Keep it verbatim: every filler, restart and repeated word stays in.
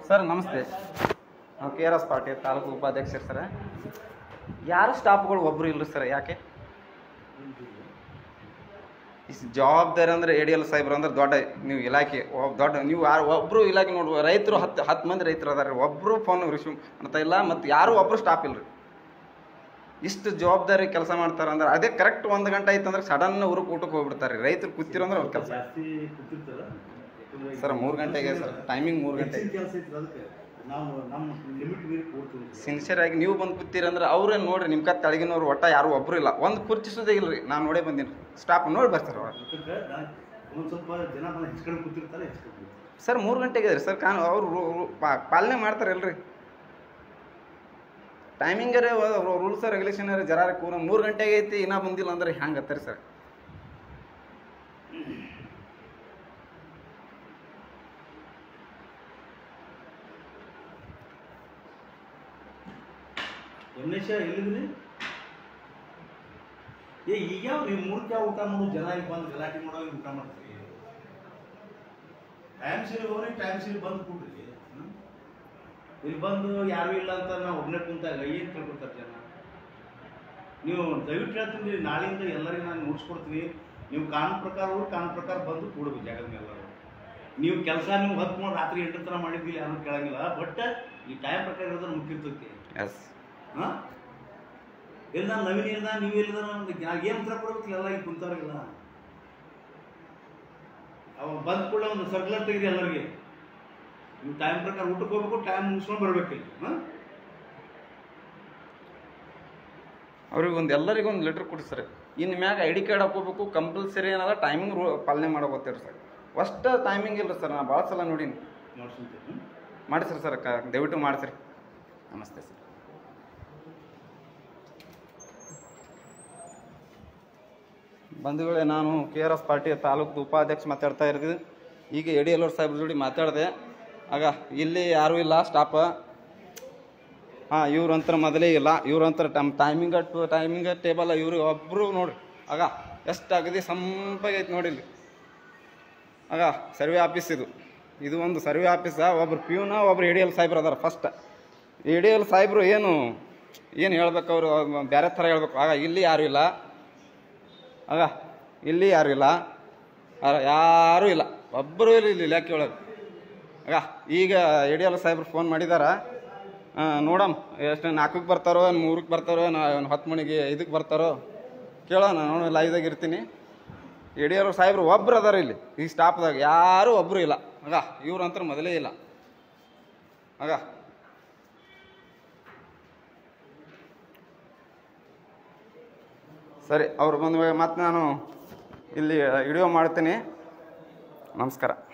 Sir ನಮಸ್ತೆ. ನಾವು K R S party taluk ಉಪಾಧ್ಯಕ್ಷರು ಸರ್. ಯಾರು ಸ್ಟಾಫ್ಗಳು ಒಬ್ಬರು ಇಲ್ಲರಿ ಸರ್. ಯಾಕೆ ಇಸ್ ಜವಾಬ್ದಾರಿ ಅಂದ್ರೆ ಎ ಡಿ ಎಲ್ ಸಾಹೇಬ್ರು ಅಂದ್ರೆ ದೊಡ್ಡ ನೀವು ಇಲಾಖೆ ದೊಡ್ಡ ನೀವು ಯಾರು ಒಬ್ಬರು ಇಲಾಖೆ ನೋಡುವ ರೈತರು ಹತ್ತು ಹತ್ತು ಮಂದಿ ರೈತರು ಅದಾರೆ, ಒಬ್ಬರು ಫೋನ್ ರಿಸೀವ್ ಅಂತ ಇಲ್ಲ, ಮತ್ತು ಯಾರು ಒಬ್ಬರು ಸ್ಟಾಫ್ ಇಲ್ಲರಿ. ಇಷ್ಟು ಜವಾಬ್ದಾರಿ ಕೆಲಸ ಮಾಡ್ತಾರೆ ಅಂದ್ರೆ ಅದೇ ಕರೆಕ್ಟ್ ಒಂದು ಗಂಟೆ ಆಯ್ತು ಅಂದ್ರೆ ಸಡನ್ ಊರಿಗೆ ಊಟಕ್ಕೆ ಹೋಗ್ಬಿಡ್ತಾರೆ. ರೈತರು ಕೂತಿರೋ ಅಂದ್ರೆ ಅವ್ರ ಕೆಲಸ ಸರ್ ಮೂರು ಗಂಟೆಗೆ ಸರ್ ಟೈಮಿಂಗ್ ಮೂರು ಗಂಟೆ ಸಿನ್ಸಿಯರ್ ಆಗಿ ನೀವು ಬಂದು ಕೂತೀರಂದ್ರೆ ಅವ್ರೇನು ನೋಡ್ರಿ ನಿಮ್ಮ ಕತ್ ತಳಗಿನವ್ರು ಒಟ್ಟ ಯಾರು ಒಬ್ಬರು ಇಲ್ಲ, ಒಂದು ಕುರ್ಚಿಸೋದೇ ಇಲ್ಲ ರೀ. ನಾನು ನೋಡೇ ಬಂದೀನಿ, ಸ್ಟಾಫ್ ನೋಡಿ ಬರ್ತಾರೆ ಸರ್. ಮೂರು ಗಂಟೆಗೆ ರೀ ಸರ್ ಕಾನು ಅವ್ರು ಪಾಲನೆ ಮಾಡ್ತಾರೆ ಅಲ್ರಿ ಟೈಮಿಂಗರೇ ರೂಲ್ಸ್ ರೆಗ್ಯುಲೇಷನ್ ಜರಾರ ಕೂರ ಮೂರು ಗಂಟೆಗೆ ಐತಿ ಇನ್ನೂ ಬಂದಿಲ್ಲ ಅಂದ್ರೆ ಹ್ಯಾಂಗೆ ಹತ್ತಾರೆ ಸರ್. ರಮೇಶ ಎಲ್ಲಿದ್ರಿ? ಏ ಈಗ ಯಾವ ಮೂರ್ತಿ ಊಟ ಮಾಡೋ ಜನ ಈಗ ಬಂದು ಗಲಾಟೆ ಮಾಡೋ ಊಟ ಮಾಡ್ತೀರಿ. ಟೈಮ್ ಸೀರಿ ಹೋಗ್ರಿ, ಟೈಮ್ ಸೀರಿ ಬಂದು ಕೂಡ್ರಿ. ಇಲ್ಲಿ ಬಂದು ಯಾರು ಇಲ್ಲ ಅಂತ ನಾವು ಒಬ್ಬನೇ ಕುಂತಾಗ ಏನು ತಿಳ್ಕೊತಾರೆ ಜನ? ನೀವು ದಯವಿಟ್ಟು ಹೇಳ್ತೀನಿ, ನಾಳೆಯಿಂದ ಎಲ್ಲರಿಗೂ ನಾನು ಮುಗಿಸ್ಕೊಡ್ತೀನಿ. ನೀವು ಕಾನೂನು ಪ್ರಕಾರ ಹೋಗಿ ಕಾನೂನು ಪ್ರಕಾರ ಬಂದು ಕೂಡಬೇಕು ಜಾಗದ ಮೇಲೆ. ನೀವು ಕೆಲಸ ನೀವು ಹೊತ್ತು ಮಾಡಿ ರಾತ್ರಿ ಎಂಟು ಥರ ಮಾಡಿದ್ದಿಲ್ಲ, ಯಾರು ಕೇಳಂಗಿಲ್ಲ. ಬಟ್ ಈ ಟೈಮ್ ಪ್ರಕಾರ ಇರೋದ್ರೆ ಮುಖ್ಯ ಇರ್ತೈತಿ. ಎಸ್ ಹಾಂ ಇಲ್ಲ ನವೀನ್ ಇಲ್ಲ ನೀವು ಇಲ್ಲ ಏನು ಉತ್ತರ ಕೊಡ್ಬೇಕು? ಎಲ್ಲ ಈಗ ಕುಂತಾರಿಲ್ಲ. ಅವಾಗ ಬಂದ ಕೂಡ ಒಂದು ಸರ್ಕ್ಯುಲರ್ ತೆಗೆದು ಎಲ್ಲರಿಗೆ ನೀವು ಟೈಮ್ ಪ್ರಕಾರ ಊಟಕ್ಕೆ ಹೋಗ್ಬೇಕು, ಟೈಮ್ ಮುಗಿಸ್ಕೊಂಡು ಬರ್ಬೇಕಿಲ್ಲ. ಹಾಂ ಅವ್ರಿಗೆ ಒಂದು ಎಲ್ಲರಿಗೂ ಒಂದು ಲೆಟ್ರ್ ಕೊಡಿ ಸರ್. ಇನ್ನು ಮ್ಯಾಗ ಐ ಡಿ ಕಾರ್ಡ್ ಹಾಕೋಬೇಕು ಕಂಪಲ್ಸರಿ ಏನದ ಟೈಮಿಂಗ್ ರೂ ಪಾಲನೆ ಮಾಡೋಗೋತೀರಿ ಸರ್. ಅಷ್ಟು ಟೈಮಿಂಗ್ ಇಲ್ಲ ಸರ್. ನಾನು ಭಾಳ ಸಲ ನೋಡೀನಿ. ಮಾಡಿಸ್ರಿ ಸರ್, ಕ ದಯವಿಟ್ಟು ಮಾಡಿಸ್ರಿ. ನಮಸ್ತೆ ಸರ್. ಬಂಧುಗಳೇ, ನಾನು K R S party taluk ಉಪಾಧ್ಯಕ್ಷ ಮಾತಾಡ್ತಾ ಇರ್ತೀವಿ. ಈಗ ಎ ಡಿ ಎಲ್ ಅವ್ರ ಸಾಹೇಬ್ರ ಜೋಡಿ ಮಾತಾಡಿದೆ. ಆಗ ಇಲ್ಲಿ ಯಾರೂ ಇಲ್ಲ ಸ್ಟಾಫ. ಹಾಂ ಇವ್ರಂತರ ಮೊದಲೇ ಇಲ್ಲ, ಇವ್ರಂತರ ಟಮ್ ಟೈಮಿಂಗ್ ಟು ಟೈಮಿಂಗ್ ಟೇಬಲ್ ಇವ್ರು ಒಬ್ಬರು ನೋಡ್ರಿ. ಆಗ ಎಷ್ಟು ಅಗದಿ ಸಂಪಾಗೈತೆ ನೋಡಿಲ್ಲಿ. ಆಗ ಸರ್ವೆ ಆಫೀಸ್ ಇದು ಇದು ಒಂದು ಸರ್ವೆ ಆಫೀಸ. ಒಬ್ರು ಪ್ಯೂನ ಒಬ್ರು ಎ ಡಿ ಎಲ್ ಸಾಹೇಬ್ರು ಅದಾರ. ಫಸ್ಟ್ ಎ ಡಿ ಎಲ್ ಸಾಹೇಬ್ರು ಏನು ಏನು ಹೇಳ್ಬೇಕು, ಅವರು ಬೇರೆ ಥರ ಹೇಳ್ಬೇಕು. ಆಗ ಇಲ್ಲಿ ಯಾರೂ ಇಲ್ಲ, ಆಗ ಇಲ್ಲಿ ಯಾರೂ ಇಲ್ಲ, ಯಾರೂ ಇಲ್ಲ, ಒಬ್ಬರು ಇಲ್ಲ ಇಲ್ಲಿ ಇಲಾಖೆ ಒಳಗೆ. ಆಗ ಈಗ ಎ ಡಿ ಎಲ್ ಸಾಹೇಬ್ರು ಫೋನ್ ಮಾಡಿದಾರ. ನೋಡಮ್ ಎಷ್ಟು ನಾಲ್ಕಕ್ಕೆ ಬರ್ತಾರೋ, ಏನು ಮೂರಕ್ಕೆ ಬರ್ತಾರೋ, ನಾ ಹತ್ತು ಮಣಿಗೆ ಇದಕ್ಕೆ ಬರ್ತಾರೋ ಕೇಳೋಣ. ನಾನು ಲೈವ್ದಾಗ ಇರ್ತೀನಿ. ಎ ಡಿ ಎಲ್ ಸಾಹೇಬ್ರು ಒಬ್ರು ಅದಾರ ಇಲ್ಲಿ ಈ ಸ್ಟಾಫ್ದಾಗ, ಯಾರೂ ಒಬ್ಬರು ಇಲ್ಲ. ಆಗ ಇವ್ರು ಅಂತ ಮೊದಲೇ ಇಲ್ಲ. ಆಗ ಸರಿ, ಅವ್ರು ಬಂದ ಮತ್ತೆ ನಾನು ಇಲ್ಲಿ ವಿಡಿಯೋ ಮಾಡ್ತೀನಿ. ನಮಸ್ಕಾರ.